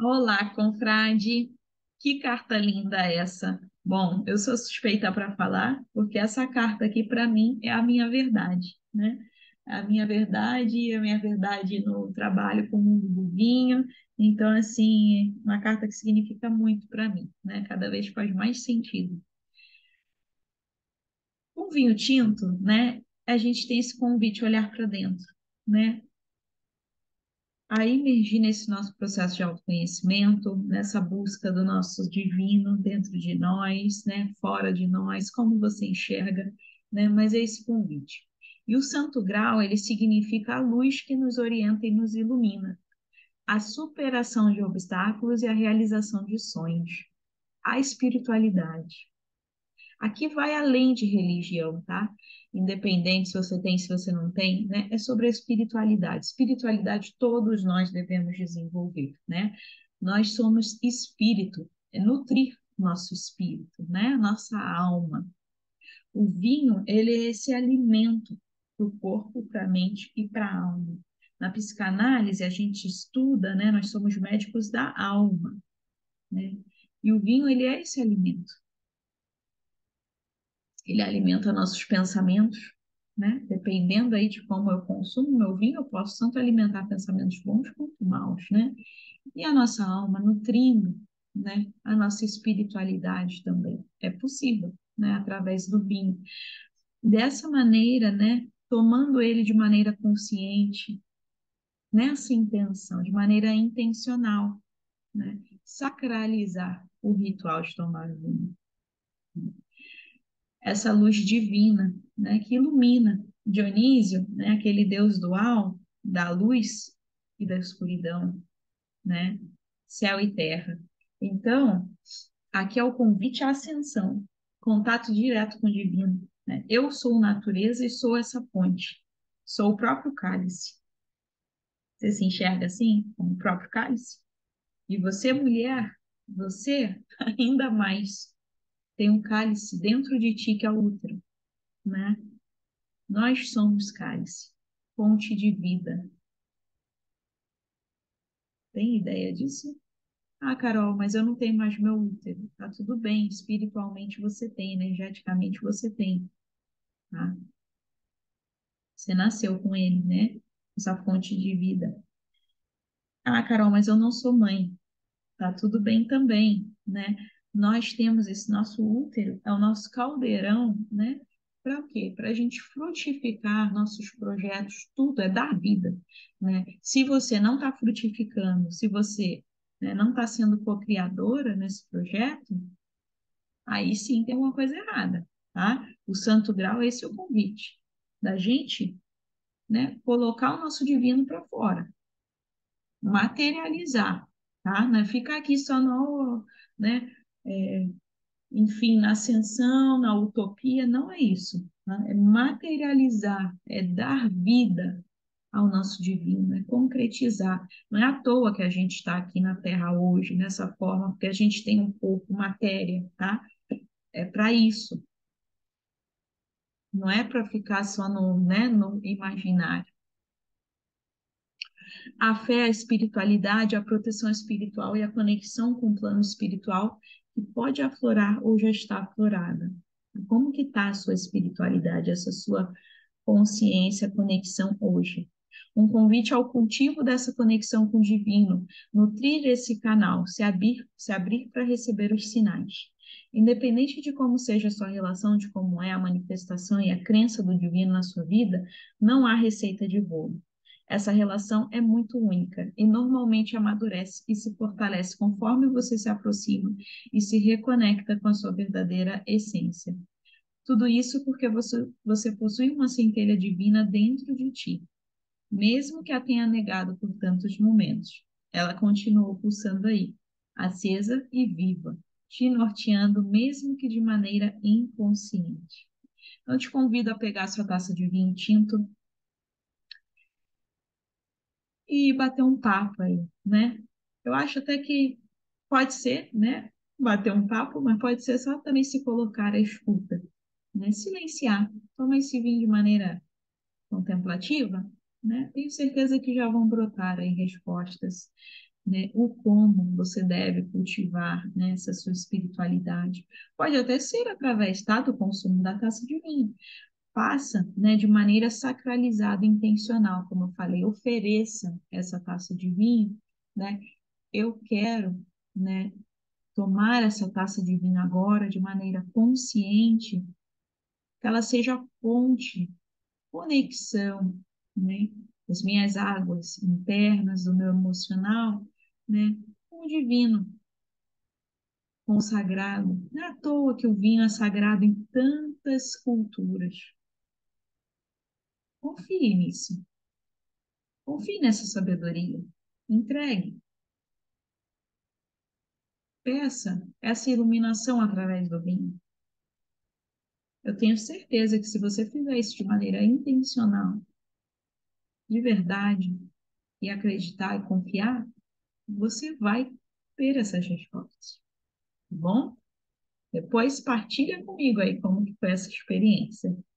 Olá, confrade. Que carta linda essa. Bom, eu sou suspeita para falar, porque essa carta aqui, para mim, é a minha verdade, né? A minha verdade no trabalho com o mundo do vinho. Então, assim, uma carta que significa muito para mim, né? Cada vez faz mais sentido. Com vinho tinto, né? A gente tem esse convite a olhar para dentro, né? A emergir nesse nosso processo de autoconhecimento, nessa busca do nosso divino dentro de nós, né, fora de nós, como você enxerga, né, mas é esse convite. E o Santo Grau, ele significa a luz que nos orienta e nos ilumina, a superação de obstáculos e a realização de sonhos, a espiritualidade. Aqui vai além de religião, tá? Independente se você tem, se você não tem, né? É sobre a espiritualidade. Espiritualidade todos nós devemos desenvolver, né? Nós somos espírito, é nutrir nosso espírito, né? Nossa alma. O vinho, ele é esse alimento para o corpo, para a mente e para a alma. Na psicanálise, a gente estuda, né? Nós somos médicos da alma, né? E o vinho, ele é esse alimento. Ele alimenta nossos pensamentos, né? Dependendo aí de como eu consumo meu vinho, eu posso tanto alimentar pensamentos bons quanto maus, né? E a nossa alma nutrindo, né? A nossa espiritualidade também. É possível, né? Através do vinho. Dessa maneira, né? Tomando ele de maneira consciente, nessa intenção, de maneira intencional, né? Sacralizar o ritual de tomar vinho, essa luz divina, né, que ilumina Dionísio, né, aquele deus dual da luz e da escuridão, né, céu e terra. Então, aqui é o convite à ascensão, contato direto com o divino, né? Eu sou natureza e sou essa ponte, sou o próprio cálice. Você se enxerga assim, como o próprio cálice? E você, mulher, você ainda mais tem um cálice dentro de ti que é o útero, né? Nós somos cálice, fonte de vida. Tem ideia disso? Ah, Carol, mas eu não tenho mais meu útero. Tá tudo bem, espiritualmente você tem, energeticamente você tem, tá? Você nasceu com ele, né? Essa fonte de vida. Ah, Carol, mas eu não sou mãe. Tá tudo bem também, né? Nós temos esse nosso útero, é o nosso caldeirão, né? Para o quê? Para a gente frutificar nossos projetos, tudo é dar vida, né? Se você não está frutificando, se você, né, não está sendo co-criadora nesse projeto, aí sim tem uma coisa errada, tá? O Santo Grau, esse é o convite da gente, né, colocar o nosso divino para fora, materializar, tá? Não é ficar aqui só no, né, é, enfim, na ascensão, na utopia, não é isso, tá? É materializar, é dar vida ao nosso divino, é concretizar. Não é à toa que a gente está aqui na Terra hoje, nessa forma, porque a gente tem um corpo, matéria, tá? É para isso, não é para ficar só no, né, no imaginário. A fé, a espiritualidade, a proteção espiritual e a conexão com o plano espiritual que pode aflorar ou já está aflorada. Como que está a sua espiritualidade, essa sua consciência, conexão hoje? Um convite ao cultivo dessa conexão com o divino, nutrir esse canal, se abrir para receber os sinais. Independente de como seja a sua relação, de como é a manifestação e a crença do divino na sua vida, não há receita de bolo. Essa relação é muito única e normalmente amadurece e se fortalece conforme você se aproxima e se reconecta com a sua verdadeira essência. Tudo isso porque você possui uma centelha divina dentro de ti, mesmo que a tenha negado por tantos momentos. Ela continua pulsando aí, acesa e viva, te norteando, mesmo que de maneira inconsciente. Então, eu te convido a pegar sua taça de vinho tinto e bater um papo aí, né? Eu acho até que pode ser, né? Bater um papo, mas pode ser só também se colocar à escuta, né? Silenciar, toma esse vinho de maneira contemplativa, né? Tenho certeza que já vão brotar aí respostas. né, o como você deve cultivar, né, essa sua espiritualidade. Pode até ser através, tá, do consumo da taça de vinho. Faça, né, de maneira sacralizada e intencional, como eu falei, ofereça essa taça de vinho, né? Eu quero, né, tomar essa taça de vinho agora de maneira consciente, que ela seja fonte, conexão, né, das minhas águas internas, do meu emocional, né, com o divino, com o sagrado. Não é à toa que o vinho é sagrado em tantas culturas. Confie nisso. Confie nessa sabedoria. Entregue. Peça essa iluminação através do vinho. Eu tenho certeza que se você fizer isso de maneira intencional, de verdade, e acreditar e confiar, você vai ter essas respostas. Tá bom? Depois partilha comigo aí como que foi essa experiência.